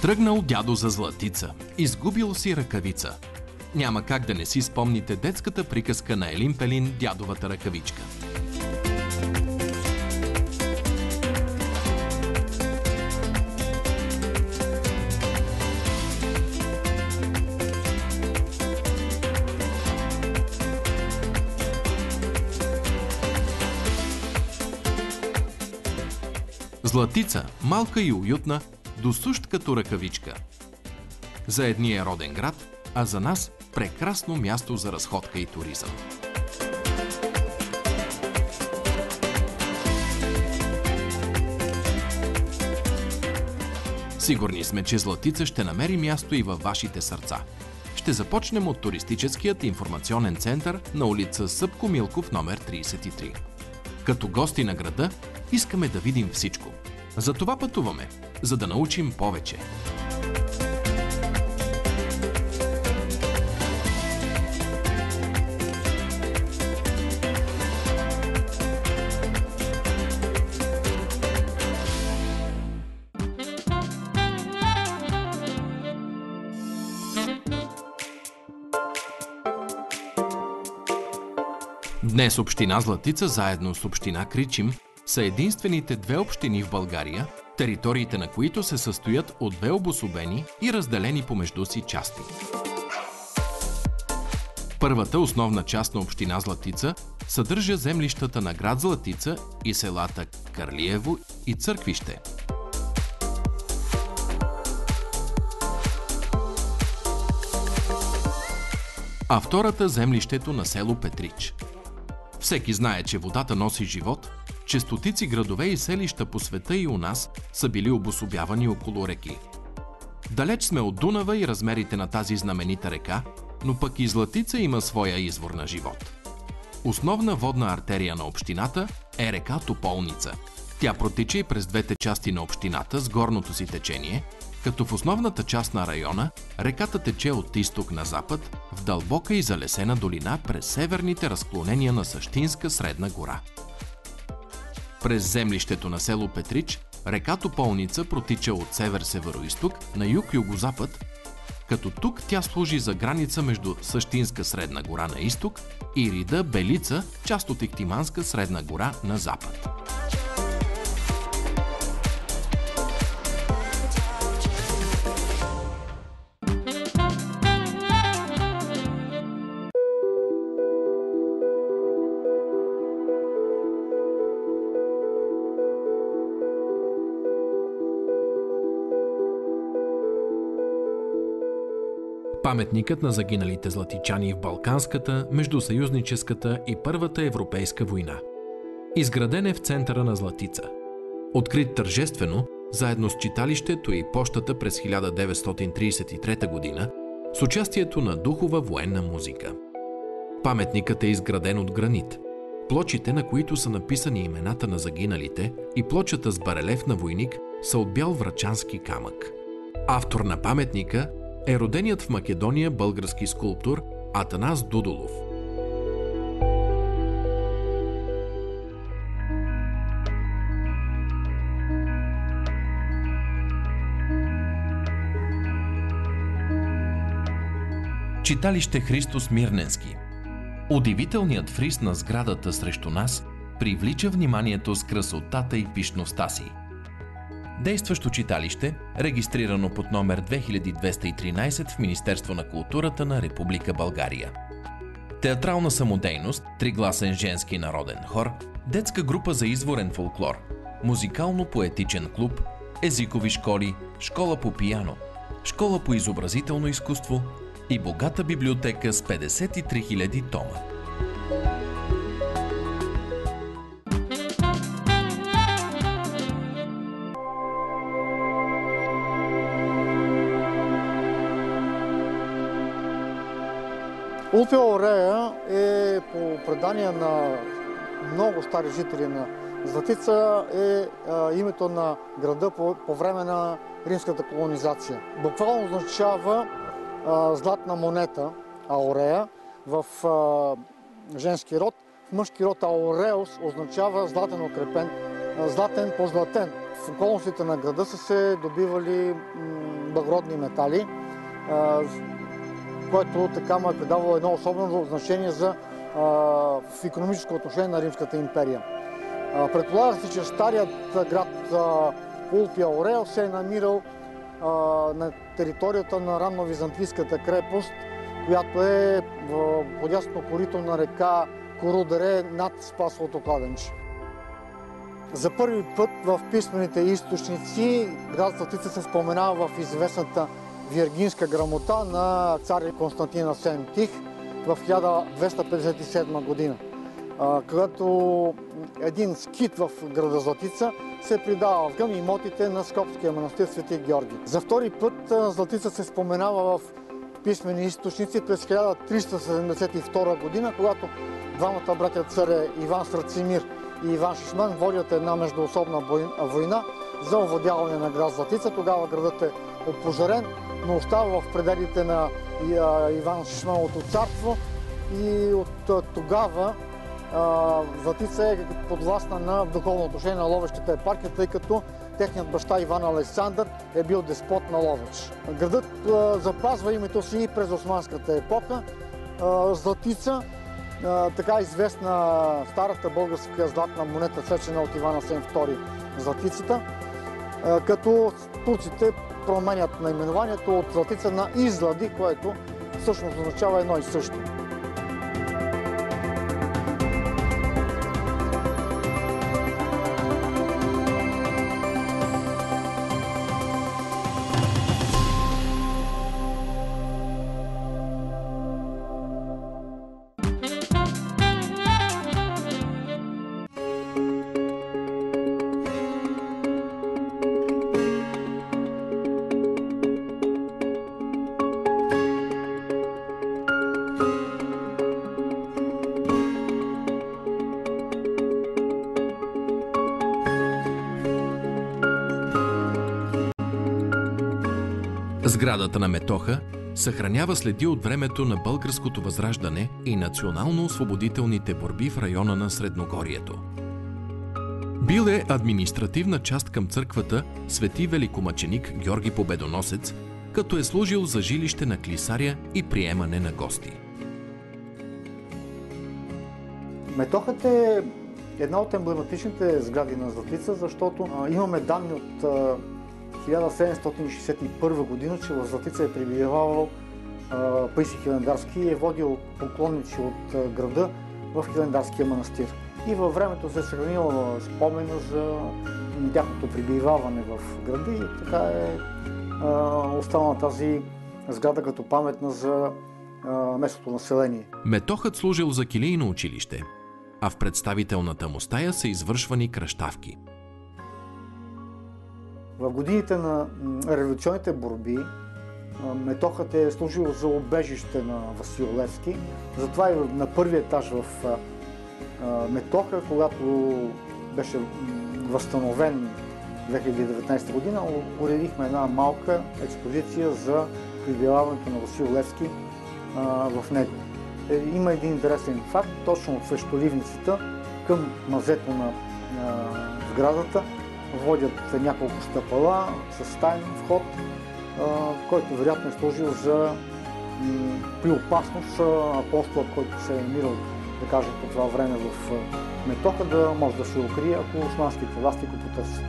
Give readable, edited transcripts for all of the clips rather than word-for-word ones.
Тръгнал дядо за златица, изгубил си ръкавица. Няма как да не си спомните детската приказка на Елин Пелин «Дядовата ръкавичка». Златица, малка и уютна, досущ като ръкавичка. За едни е роден град, а за нас прекрасно място за разходка и туризъм. Сигурни сме, че Златица ще намери място и във вашите сърца. Ще започнем от туристическият информационен център на улица Събко Милков, номер 33. Като гости на града искаме да видим всичко. Затова пътуваме, за да научим повече. Днес община Златица заедно с община Кричим са единствените две общини в България, териториите на които се състоят от две обособени и разделени помежду си части. Първата основна част на община Златица съдържа землищата на град Златица и селата Карлиево и Църквище. А втората землището на село Петрич. Всеки знае, че водата носи живот, че стотици градове и селища по света и у нас са били обособявани около реки. Далеч сме от Дунава и размерите на тази знаменита река, но пък и Златица има своя извор на живот. Основна водна артерия на общината е река Тополница. Тя протича и през двете части на общината с горното си течение, като в основната част на района реката тече от изток на запад в дълбока и залесена долина през северните разклонения на същинска средна гора. През землището на село Петрич река Тополница протича от север-североизток на юг-югозапад, като тук тя служи за граница между същинска средна гора на изток и рида Белица, част от Ихтиманска средна гора на запад. Паметникът на загиналите златичани в Балканската, Междусъюзническата и Първата европейска война. Изграден е в центъра на Златица. Открит тържествено, заедно с читалището и пощата през 1933 година, с участието на духова военна музика. Паметникът е изграден от гранит, плочите, на които са написани имената на загиналите, и плочата с барелев на войник са от бял врачански камък. Автор на паметника е роденият в Македония български скулптор Атанас Дудулов. Читалище Христос Мирненски. Удивителният фриз на сградата срещу нас привлича вниманието с красотата и пишността си. Действащо читалище, регистрирано под номер 2213 в Министерство на културата на Република България. Театрална самодейност, тригласен женски народен хор, детска група за изворен фолклор, музикално-поетичен клуб, езикови школи, школа по пиано, школа по изобразително изкуство и богата библиотека с 53 000 тома. Улпия Орея е, по предания на много стари жители на Златица, е името на града по време на римската колонизация. Буквално означава златна монета, Аурея, в женски род. В мъжки род Ауреус означава златен укрепен, златен позлатен. В околностите на града са се добивали благородни метали, което така му е придавало едно особено значение в икономическо отношение на Римската империя. Предполага се, че старият град Улпия Орел се е намирал на територията на ранновизантийската крепост, която е в подясно корито на река Корударе над Спасовото кладенче. За първи път в писмените източници град Златица се споменава в известната Виргинска грамота на цар Константин Асен Тих в 1257 година, когато един скит в града Златица се придава към имотите на Скопския манастир Свети Георги. За втори път Златица се споменава в писмени източници през 1372 година, когато двамата братя царе Иван Срацимир и Иван Шишман водят една междуособна война за овладяване на град Златица. Тогава градът е опожарен, но остава в пределите на Иван Шишмановото царство и от тогава Златица е подвластна на духовно отношение на Ловешката епархия, тъй като техният баща Иван Александър е бил деспот на Ловеч. Градът запазва името си и през османската епоха. Златица, така известна старата българска златна монета, сечена от Иван Асен II Златицата, като турците променят наименованието от Златица на Излади, което всъщност означава едно и също. Сградата на Метоха съхранява следи от времето на българското възраждане и национално-освободителните борби в района на Средногорието. Бил е административна част към църквата Свети Великомъченик Георги Победоносец, като е служил за жилище на клисаря и приемане на гости. Метохът е една от емблематичните сгради на Златица, защото имаме данни от 1761 година, че в Златица е пребивавал Паисий Хилендарски и е водил поклонници от града в Хилендарския манастир. И във времето се е съхранила спомена за тяхното пребиваване в града и така е останала тази сграда като паметна за местното население. Метохът служил за килийно училище, а в представителната му стая са извършвани кръщавки. В годините на революционните борби Метохът е служил за убежище на Васил Левски. Затова и на първия етаж в Метоха, когато беше възстановен 2019 година, уредихме една малка експозиция за пребиваването на Васил Левски в него. Има един интересен факт, точно от свещоливницата към мазето на сградата водят няколко стъпала с таен вход, който вероятно е служил за при опасност апостолът, който се е намирал, да кажем, по това време в Метоха, да може да се укрие, ако османските власти го потърсят.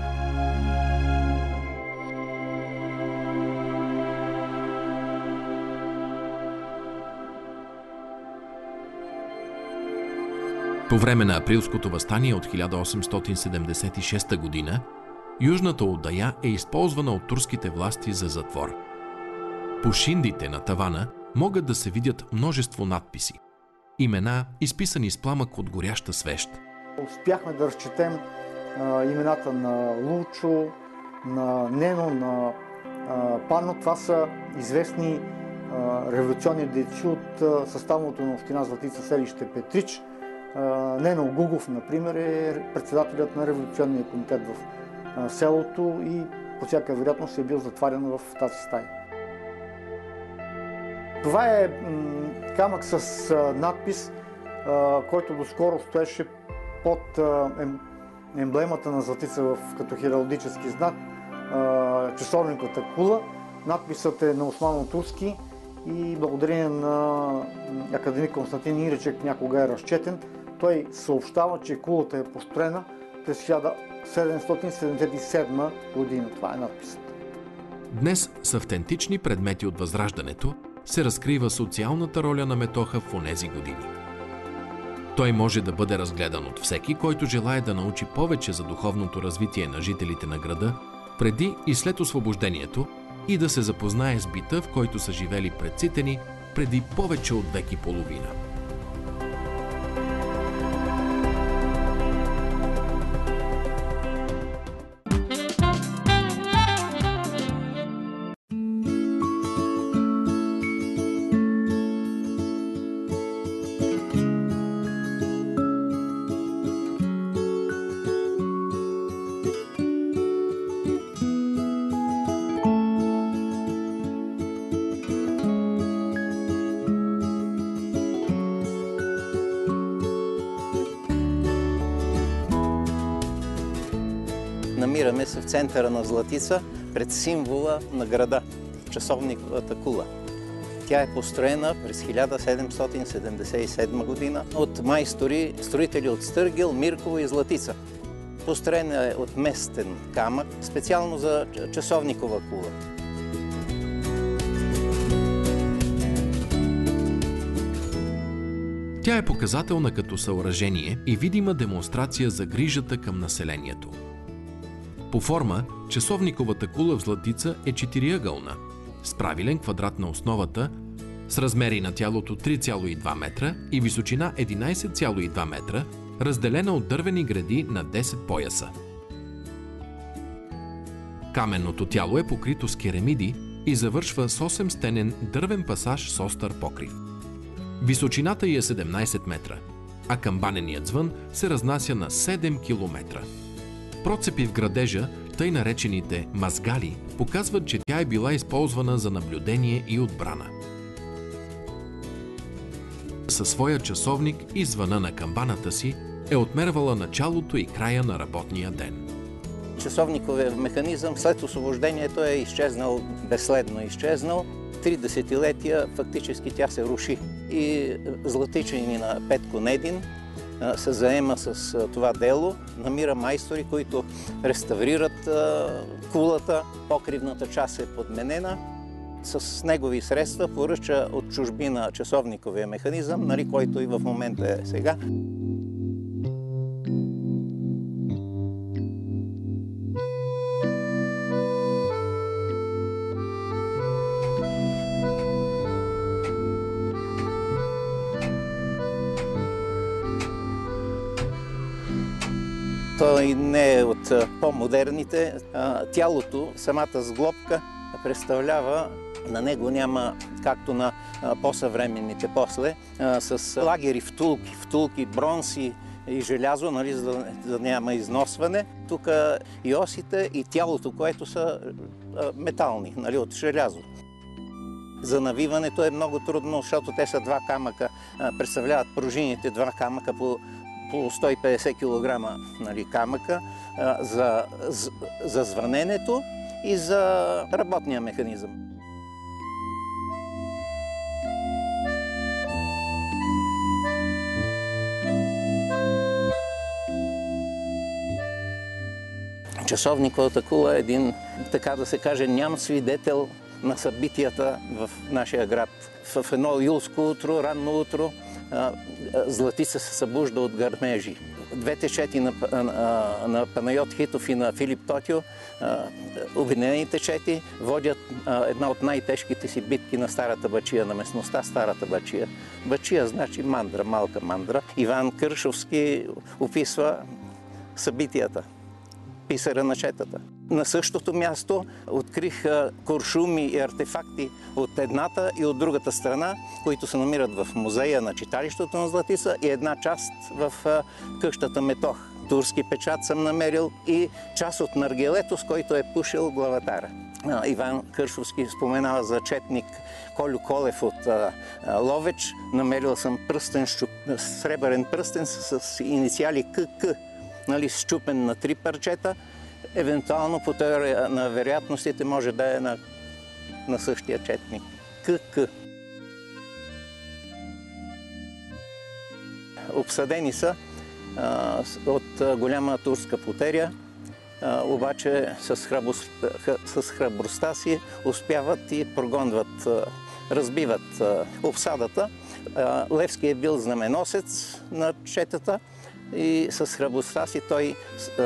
По време на априлското въстание от 1876 година, южната отдая е използвана от турските власти за затвор. По шиндите на тавана могат да се видят множество надписи. Имена, изписани с пламък от горяща свещ. Успяхме да разчетем имената на Лучо, на Нено, на Панно. Това са известни революционни дейци от съставното на община Златица селище Петрич. Нено Гугов, например, е председателят на революционния комитет в селото и по всяка вероятност е бил затварян в тази стая. Това е камък с надпис, който доскоро стоеше под емблемата на Златица като хералдически знак, часовниковата кула. Надписът е на османо-турски и благодарение на академик Константин Иречек някога е разчетен. Той съобщава, че кулата е построена през 1777 година. Това е надписът. Днес с автентични предмети от Възраждането се разкрива социалната роля на Метоха в онези години. Той може да бъде разгледан от всеки, който желае да научи повече за духовното развитие на жителите на града, преди и след освобождението, и да се запознае с бита, в който са живели предците ни преди повече от век и половина. Намираме се в центъра на Златица, пред символа на града – часовниковата кула. Тя е построена през 1777 година от майстори, строители от Стъргел, Мирково и Златица. Построена е от местен камък, специално за часовникова кула. Тя е показателна като съоръжение и видима демонстрация за грижата към населението. По форма, часовниковата кула в Златица е четириъгълна, с правилен квадрат на основата, с размери на тялото 3,2 метра и височина 11,2 метра, разделена от дървени греди на 10 пояса. Каменното тяло е покрито с керамиди и завършва с 8-стенен дървен пасаж с остър покрив. Височината ѝ е 17 метра, а камбаненият звън се разнася на 7 километра. Процепи в градежа, тъй наречените мазгали, показват, че тя е била използвана за наблюдение и отбрана. Със своя часовник и звъна на камбаната си е отмервала началото и края на работния ден. Часовниковият механизъм след освобождението е изчезнал, безследно изчезнал. 3 десетилетия фактически тя се руши. И златичанина Петко Недин се заема с това дело, намира майстори, които реставрират кулата, покривната част е подменена. С негови средства поръча от чужбина часовниковия механизъм, който и в момента е сега. Той не е от по-модерните. Тялото, самата сглобка представлява, на него няма, както на по-съвременните после, с лагери втулки, бронз и желязо, за да няма износване. Тук и осите, и тялото, което са метални, от желязо. За навиването е много трудно, защото те са два камъка, представляват пружините, два камъка по 150 кг камъка за звъненето и за работния механизъм. Часовниковата кула е един, така да се каже, ням свидетел на събитията в нашия град. В едно юлско утро, ранно утро, Златица се събужда от гърмежи. Двете чети на Панайот Хитов и на Филип Тотио, обединените чети, водят една от най-тежките си битки на Старата Бачия, на местността Старата Бачия. Бачия значи мандра, малка мандра. Иван Кършовски описва събитията, писаря на четата. На същото място открих куршуми и артефакти от едната и от другата страна, които се намират в музея на читалището на Златица и една част в къщата Метох. Турски печат съм намерил и част от наргилето, с който е пушил главатара. Иван Кършовски споменава за четник Колю Колев от Ловеч. Намерил съм пръстен, сребърен пръстен с инициали КК. нали, счупен на 3 парчета, евентуално по теория на вероятностите може да е на същия четник. КК. Обсадени са от голяма турска потеря, обаче с храбростта си успяват и прогонват, разбиват обсадата. Левски е бил знаменосец на четата и с храбростта си той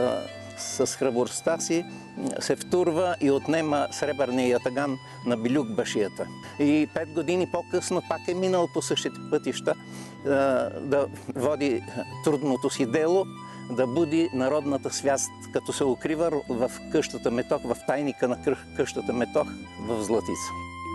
се втурва и отнема сребърния ятаган на Билюк башията. И 5 години по-късно пак е минал по същите пътища да води трудното си дело, да буди народната свяст, като се укрива в къщата Метох, в тайника на къщата Метох в Златица.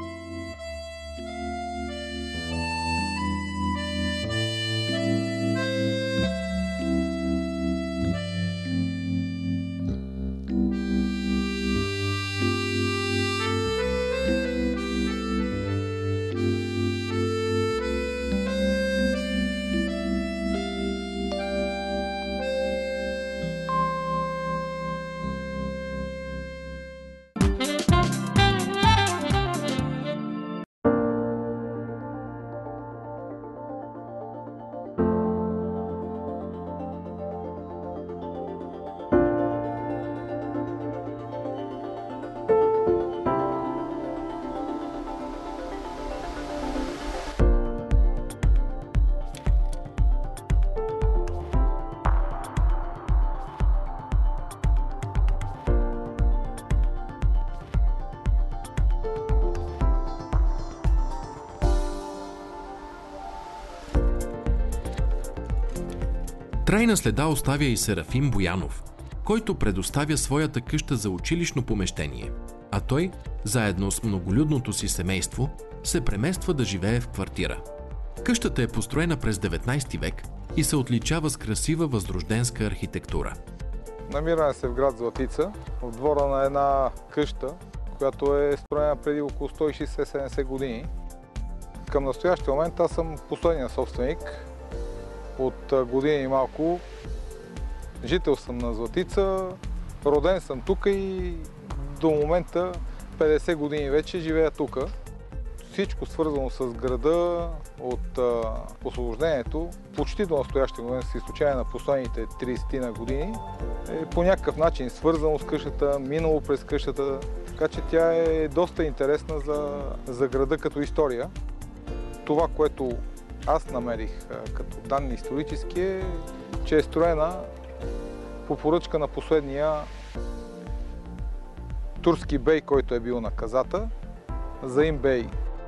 Трайна следа оставя и Серафим Боянов, който предоставя своята къща за училищно помещение, а той, заедно с многолюдното си семейство, се премества да живее в квартира. Къщата е построена през 19 век и се отличава с красива възрожденска архитектура. Намираме се в град Златица, в двора на една къща, която е строена преди около 160-70 години. Към настоящия момент аз съм последния собственик. От години и малко жител съм на Златица, роден съм тук и до момента 50 години вече живея тук. Всичко свързано с града от освобождението, почти до настоящия момент, с изключение на последните 30 на години, е по някакъв начин свързано с къщата, минало през къщата, така че тя е доста интересна за града като история. Това, което аз намерих като данни исторически е, че е строена по поръчка на последния турски бей, който е бил на Казата, Заим бей.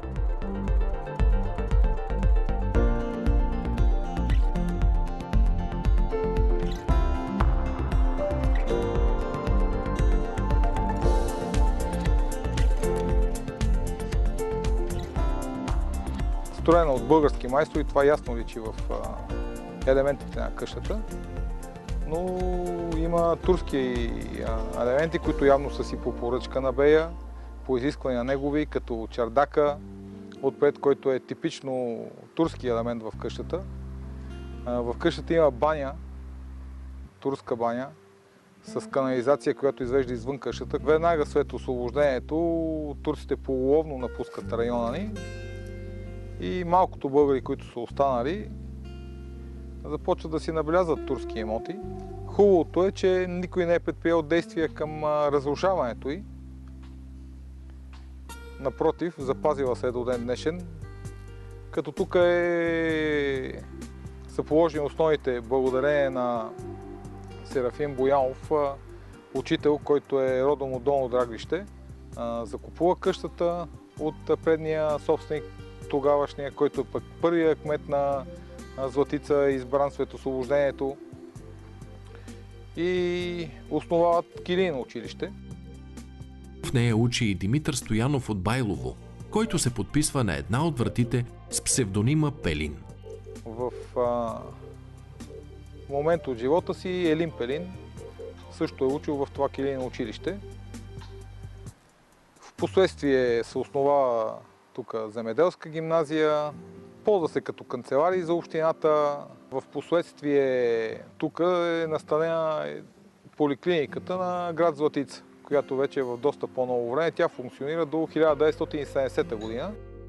Строена от български майстори, това ясно личи в елементите на къщата, но има турски елементи, които явно са си по поръчка на бея, по изискване на негови, като чардака, отпред, който е типично турски елемент в къщата. В къщата има баня, турска баня, с канализация, която извежда извън къщата. Веднага след освобождението турците полуловно напускат района ни и малкото българи, които са останали, започват да си набелязват турски имоти. Хубавото е, че никой не е предприел действия към разрушаването й. Напротив, запазила се до ден днешен, като тук са положени основите благодарение на Серафим Боянов, учител, който е родом от Долно Драгвище. Закупува къщата от предния собственик, тогавашния, който е пък първия кмет на Златица, избран след освобождението, и основават килийно училище. В нея учи и Димитър Стоянов от Байлово, който се подписва на една от вратите с псевдонима Пелин. В момент от живота си Елин Пелин също е учил в това килийно училище. Впоследствие се основава тук земеделска гимназия, Ползва се като канцеларии за общината. В последствие тук е настанена поликлиниката на град Златица, която вече е в доста по-ново време. Тя функционира до 1970 година.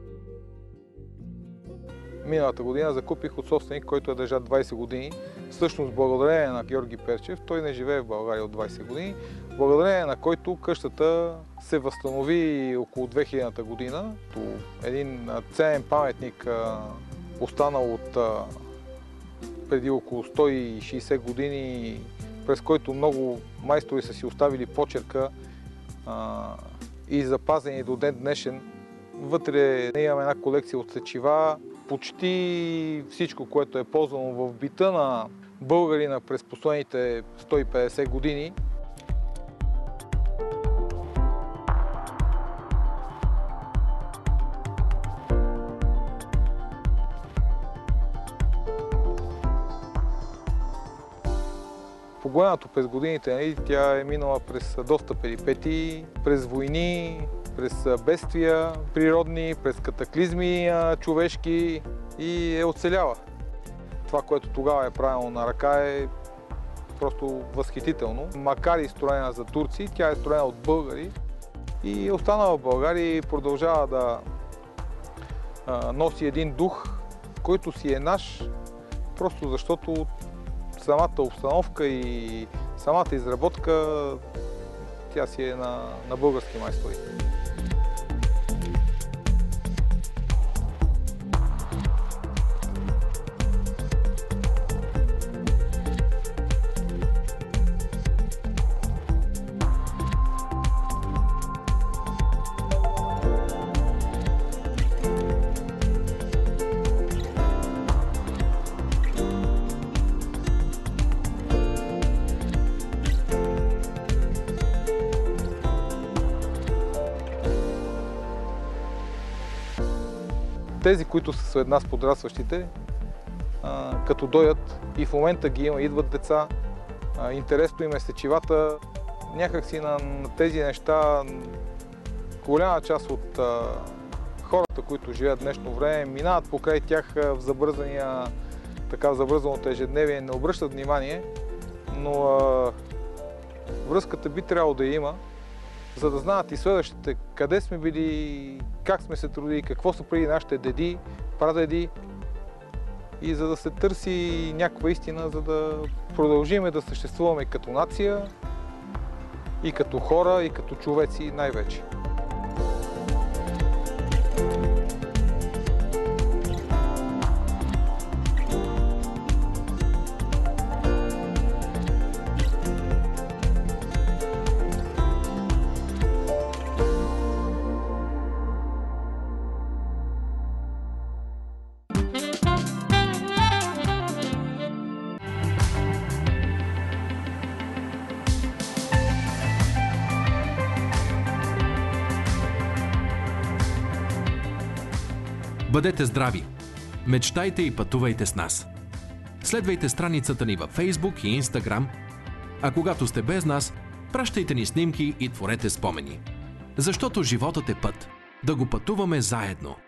Миналата година закупих от собственик, който е държал 20 години. Всъщност, благодарение на Георги Перчев, той не живее в България от 20 години, благодарение на който къщата се възстанови около 2000-та година. Един ценен паметник, останал от преди около 160 години, през който много майстори са си оставили почерка и запазени до ден днешен. Вътре имаме една колекция от сечива. Почти всичко, което е ползвано в бита на българина през последните 150 години. Погледнато през годините, тя е минала през доста перипетии, през войни, през бедствия природни, през катаклизми човешки и е оцеляла. Това, което тогава е правилно на ръка, е просто възхитително. Макар и строена за турци, тя е строена от българи и е останала в България и продължава да носи един дух, който си е наш, просто защото самата обстановка и самата изработка, тя си е на български майстори. Тези, които са сред нас подрастващите, като дойдат и в момента ги има, идват деца, интересно им е сечивата, някакси на тези неща голяма част от хората, които живеят в днешно време, минават покрай тях в забързаното ежедневие, не обръщат внимание, но връзката би трябвало да има, за да знаят и следващите къде сме били, как сме се трудили, какво са преди нашите деди, прадеди и за да се търси някаква истина, за да продължим да съществуваме като нация и като хора, и като човеци най-вече. Бъдете здрави! Мечтайте и пътувайте с нас! Следвайте страницата ни във Facebook и Instagram, а когато сте без нас, пращайте ни снимки и творете спомени. Защото животът е път. Да го пътуваме заедно!